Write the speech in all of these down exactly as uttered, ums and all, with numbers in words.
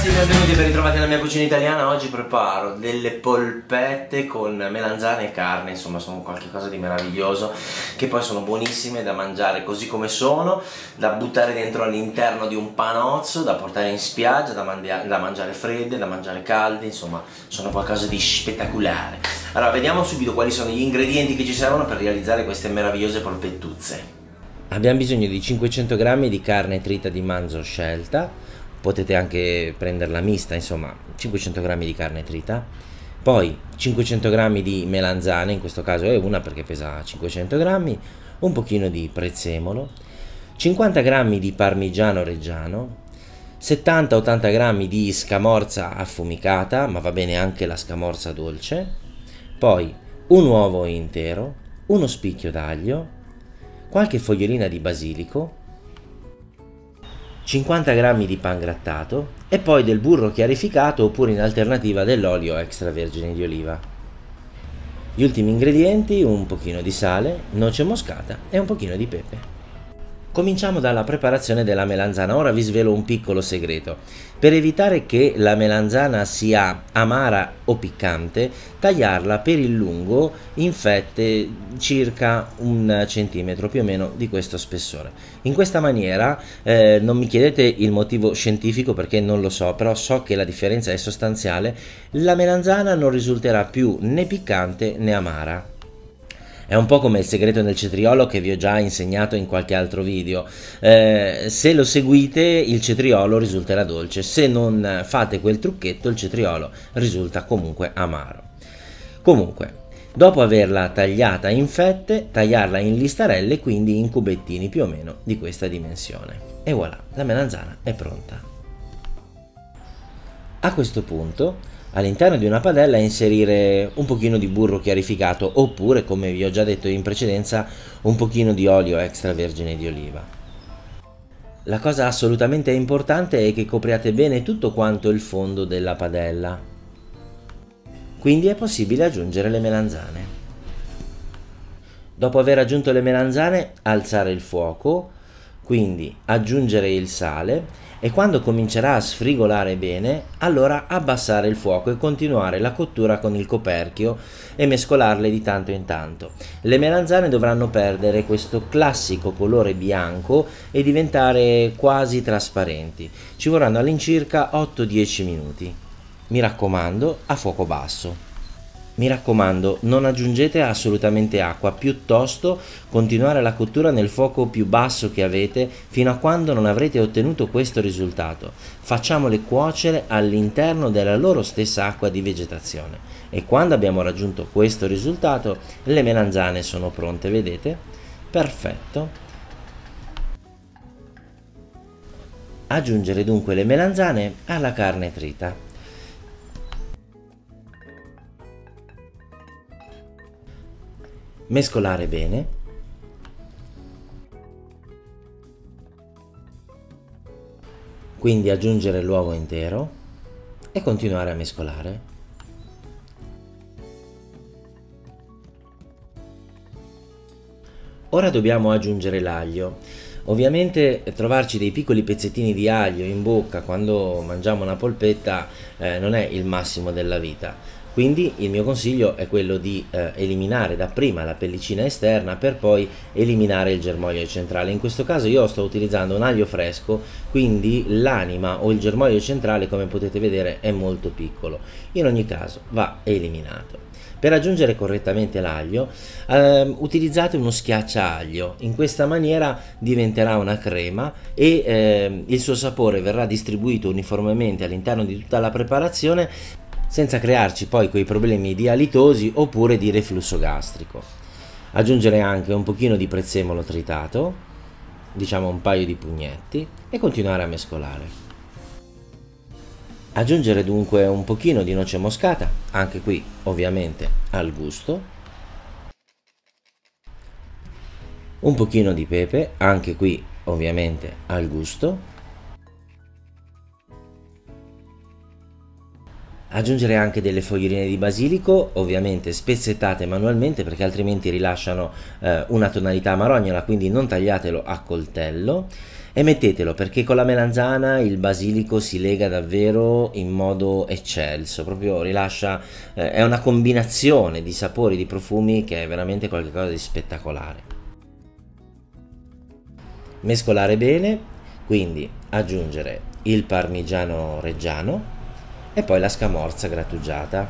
ragazzi, benvenuti e ben ritrovati nella mia cucina italiana. Oggi preparo delle polpette con melanzane e carne, insomma sono qualcosa di meraviglioso, che poi sono buonissime da mangiare così come sono, da buttare dentro all'interno di un panozzo, da portare in spiaggia, da, da mangiare fredde, da mangiare calde, insomma sono qualcosa di spettacolare. Allora vediamo subito quali sono gli ingredienti che ci servono per realizzare queste meravigliose polpettuzze. Abbiamo bisogno di cinquecento grammi di carne trita di manzo scelta. Potete anche prenderla mista, insomma cinquecento grammi di carne trita, poi cinquecento grammi di melanzane, in questo caso è una perché pesa cinquecento grammi, un pochino di prezzemolo, cinquanta grammi di parmigiano reggiano, settanta ottanta grammi di scamorza affumicata, ma va bene anche la scamorza dolce, poi un uovo intero, uno spicchio d'aglio, qualche fogliolina di basilico, cinquanta grammi di pangrattato e poi del burro chiarificato oppure in alternativa dell'olio extravergine di oliva. Gli ultimi ingredienti: un pochino di sale, noce moscata e un pochino di pepe. Cominciamo dalla preparazione della melanzana. Ora vi svelo un piccolo segreto. Per evitare che la melanzana sia amara o piccante, tagliarla per il lungo in fette circa un centimetro più o meno di questo spessore. In questa maniera, eh, non mi chiedete il motivo scientifico perché non lo so, però so che la differenza è sostanziale, la melanzana non risulterà più né piccante né amara. È un po' come il segreto del cetriolo che vi ho già insegnato in qualche altro video. Eh, se lo seguite il cetriolo risulterà dolce, se non fate quel trucchetto il cetriolo risulta comunque amaro. Comunque, dopo averla tagliata in fette, tagliarla in listarelle, quindi in cubettini più o meno di questa dimensione. E voilà, la melanzana è pronta. A questo punto, all'interno di una padella inserire un pochino di burro chiarificato oppure, come vi ho già detto in precedenza, un pochino di olio extravergine di oliva. La cosa assolutamente importante è che copriate bene tutto quanto il fondo della padella. Quindi è possibile aggiungere le melanzane. Dopo aver aggiunto le melanzane, alzare il fuoco, quindi aggiungere il sale e quando comincerà a sfrigolare bene, allora abbassare il fuoco e continuare la cottura con il coperchio e mescolarle di tanto in tanto. Le melanzane dovranno perdere questo classico colore bianco e diventare quasi trasparenti. Ci vorranno all'incirca otto dieci minuti. Mi raccomando, a fuoco basso. Mi raccomando, non aggiungete assolutamente acqua, piuttosto continuare la cottura nel fuoco più basso che avete fino a quando non avrete ottenuto questo risultato. Facciamole cuocere all'interno della loro stessa acqua di vegetazione e quando abbiamo raggiunto questo risultato le melanzane sono pronte, vedete? Perfetto. Aggiungere dunque le melanzane alla carne trita. Mescolare bene, quindi aggiungere l'uovo intero e continuare a mescolare. Ora dobbiamo aggiungere l'aglio. Ovviamente trovarci dei piccoli pezzettini di aglio in bocca quando mangiamo una polpetta eh, non è il massimo della vita. Quindi il mio consiglio è quello di eh, eliminare dapprima la pellicina esterna per poi eliminare il germoglio centrale. In questo caso io sto utilizzando un aglio fresco, quindi l'anima o il germoglio centrale, come potete vedere, è molto piccolo. In ogni caso va eliminato. Per aggiungere correttamente l'aglio eh, utilizzate uno schiacciaglio, in questa maniera diventerà una crema e eh, il suo sapore verrà distribuito uniformemente all'interno di tutta la preparazione senza crearci poi quei problemi di alitosi oppure di reflusso gastrico. Aggiungere anche un pochino di prezzemolo tritato, diciamo un paio di pugnetti, e continuare a mescolare. Aggiungere dunque un pochino di noce moscata, anche qui ovviamente al gusto, un pochino di pepe, anche qui ovviamente al gusto, Aggiungere anche delle foglioline di basilico, ovviamente spezzettate manualmente perché altrimenti rilasciano eh, una tonalità marognola, quindi non tagliatelo a coltello, e mettetelo perché con la melanzana il basilico si lega davvero in modo eccelso, proprio rilascia, eh, è una combinazione di sapori, di profumi che è veramente qualcosa di spettacolare. Mescolare bene, quindi aggiungere il parmigiano reggiano e poi la scamorza grattugiata.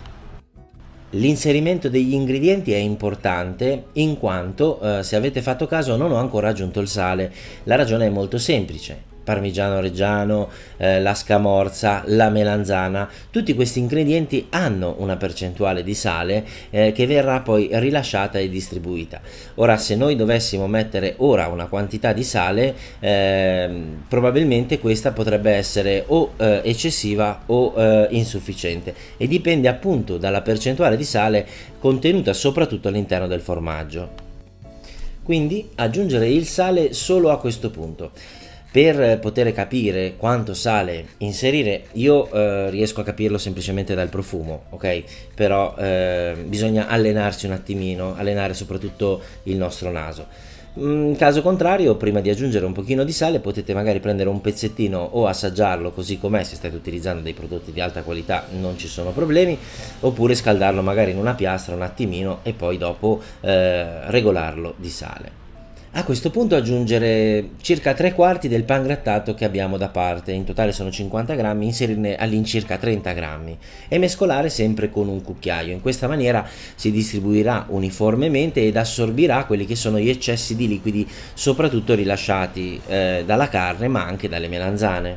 L'inserimento degli ingredienti è importante in quanto, eh, se avete fatto caso, non ho ancora aggiunto il sale. La ragione è molto semplice. Parmigiano reggiano, eh, la scamorza, la melanzana, tutti questi ingredienti hanno una percentuale di sale eh, che verrà poi rilasciata e distribuita. Ora, se noi dovessimo mettere ora una quantità di sale, eh, probabilmente questa potrebbe essere o eh, eccessiva o eh, insufficiente, e dipende appunto dalla percentuale di sale contenuta soprattutto all'interno del formaggio. Quindi aggiungere il sale solo a questo punto. Per poter capire quanto sale inserire, io eh, riesco a capirlo semplicemente dal profumo, ok? Però eh, bisogna allenarsi un attimino, allenare soprattutto il nostro naso. In caso contrario, prima di aggiungere un pochino di sale, potete magari prendere un pezzettino o assaggiarlo così com'è, se state utilizzando dei prodotti di alta qualità non ci sono problemi, oppure scaldarlo magari in una piastra un attimino e poi dopo eh, regolarlo di sale. A questo punto aggiungere circa tre quarti del pan grattato che abbiamo da parte, in totale sono cinquanta grammi, inserirne all'incirca trenta grammi e mescolare sempre con un cucchiaio. In questa maniera si distribuirà uniformemente ed assorbirà quelli che sono gli eccessi di liquidi, soprattutto rilasciati eh, dalla carne ma anche dalle melanzane.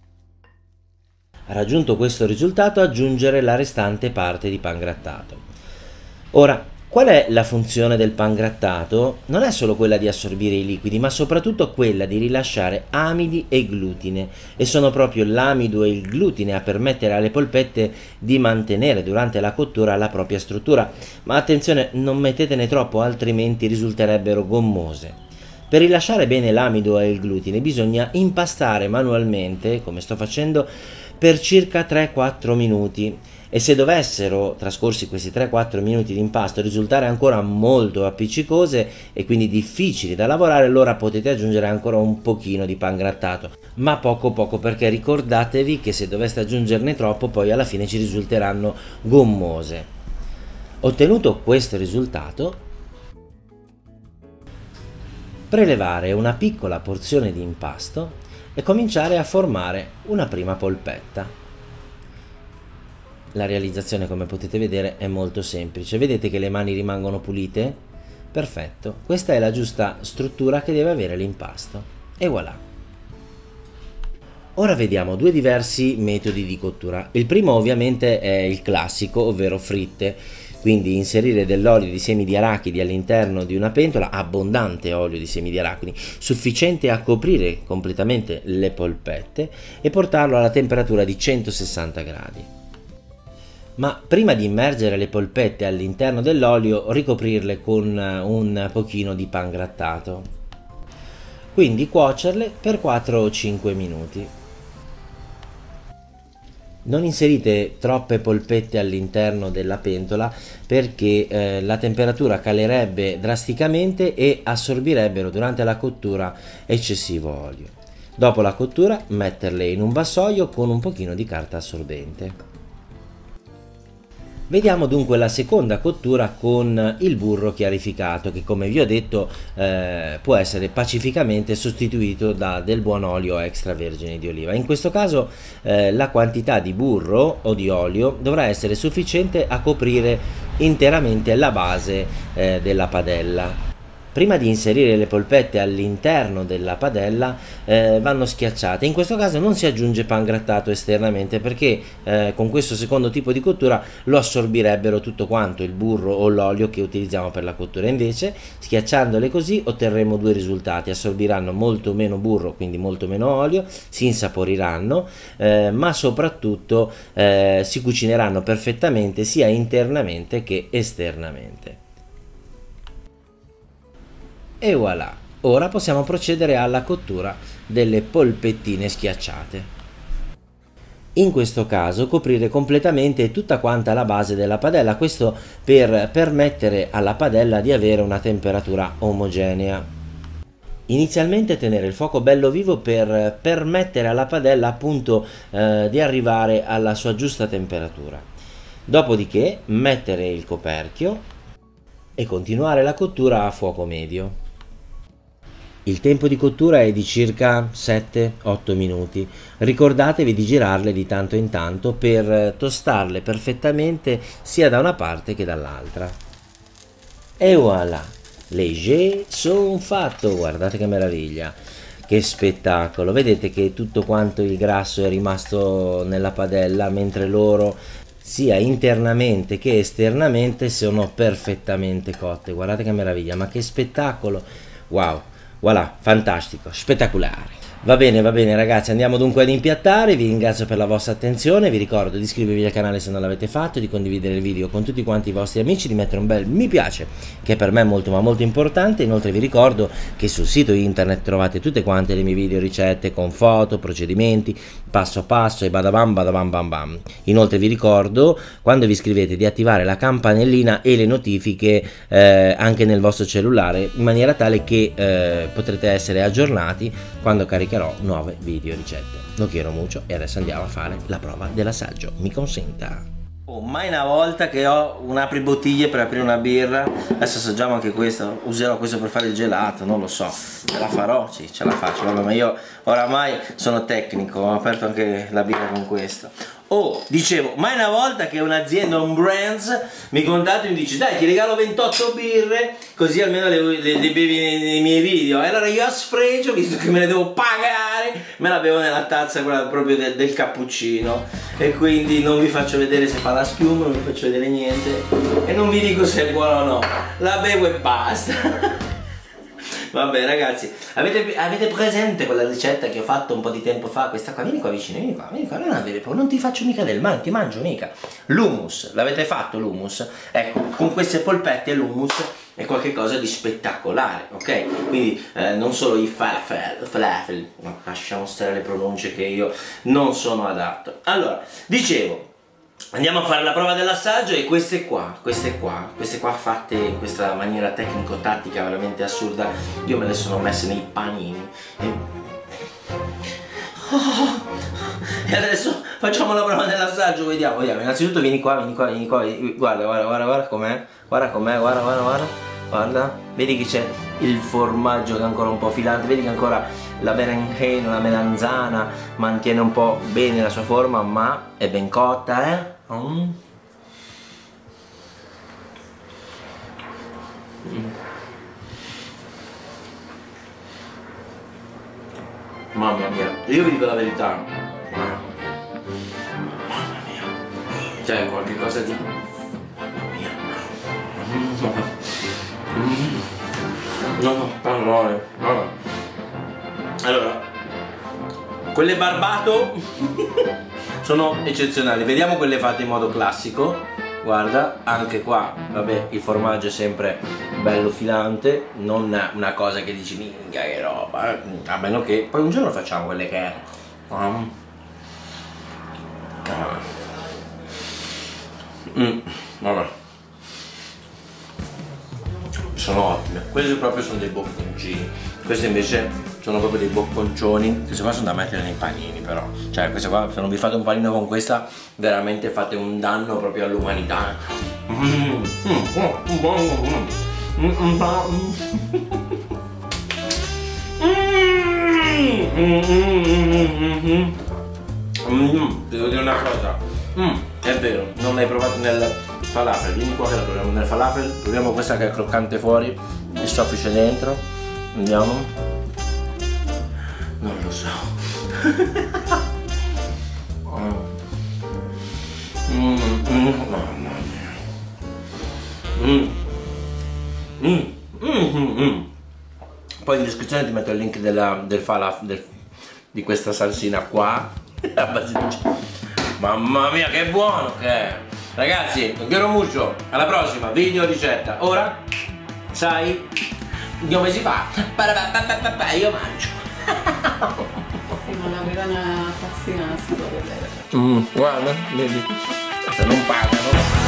Raggiunto questo risultato, aggiungere la restante parte di pan grattato. Ora, qual è la funzione del pan grattato? Non è solo quella di assorbire i liquidi, ma soprattutto quella di rilasciare amidi e glutine, e sono proprio l'amido e il glutine a permettere alle polpette di mantenere durante la cottura la propria struttura. Ma attenzione, non mettetene troppo, altrimenti risulterebbero gommose. Per rilasciare bene l'amido e il glutine bisogna impastare manualmente, come sto facendo, per circa tre quattro minuti. E se dovessero, trascorsi questi tre quattro minuti di impasto, risultare ancora molto appiccicose e quindi difficili da lavorare, allora potete aggiungere ancora un pochino di pan grattato, ma poco poco, perché ricordatevi che se doveste aggiungerne troppo poi alla fine ci risulteranno gommose. Ottenuto questo risultato, prelevare una piccola porzione di impasto e cominciare a formare una prima polpetta. La realizzazione, come potete vedere, è molto semplice. Vedete che le mani rimangono pulite? Perfetto, questa è la giusta struttura che deve avere l'impasto. E voilà! Ora vediamo due diversi metodi di cottura. Il primo ovviamente è il classico, ovvero fritte. Quindi inserire dell'olio di semi di arachidi all'interno di una pentola, abbondante olio di semi di arachidi, sufficiente a coprire completamente le polpette, e portarlo alla temperatura di centosessanta gradi. Ma prima di immergere le polpette all'interno dell'olio, ricoprirle con un pochino di pan grattato. Quindi cuocerle per quattro o cinque minuti. Non inserite troppe polpette all'interno della pentola perché eh, la temperatura calerebbe drasticamente e assorbirebbero durante la cottura eccessivo olio. Dopo la cottura metterle in un vassoio con un pochino di carta assorbente. Vediamo dunque la seconda cottura con il burro chiarificato, che come vi ho detto eh, può essere pacificamente sostituito da del buon olio extravergine di oliva. In questo caso eh, la quantità di burro o di olio dovrà essere sufficiente a coprire interamente la base eh, della padella. Prima di inserire le polpette all'interno della padella eh, vanno schiacciate. In questo caso non si aggiunge pan grattato esternamente perché eh, con questo secondo tipo di cottura lo assorbirebbero tutto quanto il burro o l'olio che utilizziamo per la cottura. Invece, schiacciandole così otterremo due risultati: assorbiranno molto meno burro, quindi molto meno olio, si insaporiranno, eh, ma soprattutto eh, si cucineranno perfettamente sia internamente che esternamente. E voilà, ora possiamo procedere alla cottura delle polpettine schiacciate. In questo caso coprire completamente tutta quanta la base della padella, questo per permettere alla padella di avere una temperatura omogenea. Inizialmente tenere il fuoco bello vivo per permettere alla padella appunto eh, di arrivare alla sua giusta temperatura. Dopodiché mettere il coperchio e continuare la cottura a fuoco medio. Il tempo di cottura è di circa sette otto minuti. Ricordatevi di girarle di tanto in tanto per tostarle perfettamente sia da una parte che dall'altra. E voilà, le jeux sono fatto, guardate che meraviglia, che spettacolo. Vedete che tutto quanto il grasso è rimasto nella padella, mentre loro sia internamente che esternamente sono perfettamente cotte. Guardate che meraviglia, ma che spettacolo, wow. Voilà, fantastico, spettacolare. Va bene, va bene ragazzi, andiamo dunque ad impiattare, vi ringrazio per la vostra attenzione, vi ricordo di iscrivervi al canale se non l'avete fatto, di condividere il video con tutti quanti i vostri amici, di mettere un bel mi piace, che per me è molto ma molto importante. Inoltre vi ricordo che sul sito internet trovate tutte quante le mie video ricette con foto, procedimenti, passo passo e badabam badabam bam bam. Inoltre vi ricordo, quando vi iscrivete, di attivare la campanellina e le notifiche eh, anche nel vostro cellulare, in maniera tale che eh, potrete essere aggiornati quando caricherò nuove video ricette. Lo quiero mucho e adesso andiamo a fare la prova dell'assaggio. Mi consenta. Oh, mai una volta che ho un apribottiglie per aprire una birra. Adesso assaggiamo anche questo. Userò questo per fare il gelato, non lo so. Ce la farò? Sì, ce la faccio. Vabbè, ma io oramai sono tecnico, ho aperto anche la birra con questo. Oh, dicevo, mai una volta che un'azienda, un brands, mi contatta e mi dice dai ti regalo ventotto birre così almeno le, le, le bevi nei, nei miei video. E allora io a sfregio, visto che me le devo pagare, me la bevo nella tazza quella proprio del, del cappuccino. E quindi non vi faccio vedere se fa la schiuma, non vi faccio vedere niente e non vi dico se è buona o no, la bevo e basta. Vabbè ragazzi, avete, avete presente quella ricetta che ho fatto un po' di tempo fa? Questa qua, vieni qua vicino, vieni qua, vieni qua, non avere paura, non ti faccio mica del male, ti mangio mica. L'hummus, l'avete fatto l'hummus? Ecco, con queste polpette l'hummus è qualcosa di spettacolare, ok? Quindi eh, non solo i falafel, falafel, no, lasciamo stare le pronunce che io non sono adatto. Allora, dicevo, andiamo a fare la prova dell'assaggio e queste qua, queste qua, queste qua fatte in questa maniera tecnico-tattica veramente assurda, io me le sono messe nei panini. E, oh, e adesso facciamo la prova dell'assaggio, vediamo, vediamo. Innanzitutto vieni qua, vieni qua, vieni qua, guarda, guarda, guarda, guarda com'è, guarda com'è, guarda, guarda, guarda, guarda, vedi che c'è il formaggio che è ancora un po' filante, vedi che ancora la berenjena, la melanzana mantiene un po' bene la sua forma, ma è ben cotta, eh? Mm. Mm. Mamma mia, io vi dico la verità, mamma mia, c'è qualche cosa di... mamma mia, mm. No, no, parole, no. Allora, quelle barbato sono eccezionali, vediamo quelle fatte in modo classico. Guarda, anche qua, vabbè, il formaggio è sempre bello filante, non una cosa che dici minchia che roba, a meno che poi un giorno facciamo quelle che um, mm, vabbè, sono ottime. Questi proprio sono dei bocconcini, questi invece sono proprio dei bocconcioni. Queste qua sono da mettere nei panini, però, cioè queste qua, se non vi fate un panino con questa veramente fate un danno proprio all'umanità. Mm, mm, mm, mm, devo dire una cosa, mm, è vero, non l'hai provato nel falafel, vieni qua che la proviamo nel falafel, proviamo questa che è croccante fuori, il soffice dentro, andiamo. Non lo so. mm, mm, mamma mia. Mm. Mm, mm, mm, mm. Poi in descrizione ti metto il link della, del falafel, del, di questa salsina qua. Mamma mia che buono che è. Ragazzi, vi quiero mucho. Alla prossima video ricetta. Ora sai come si fa? Io mangio. Sì, ma la vegana appassina si può vedere. Mm, guarda, vedi, se non pagano.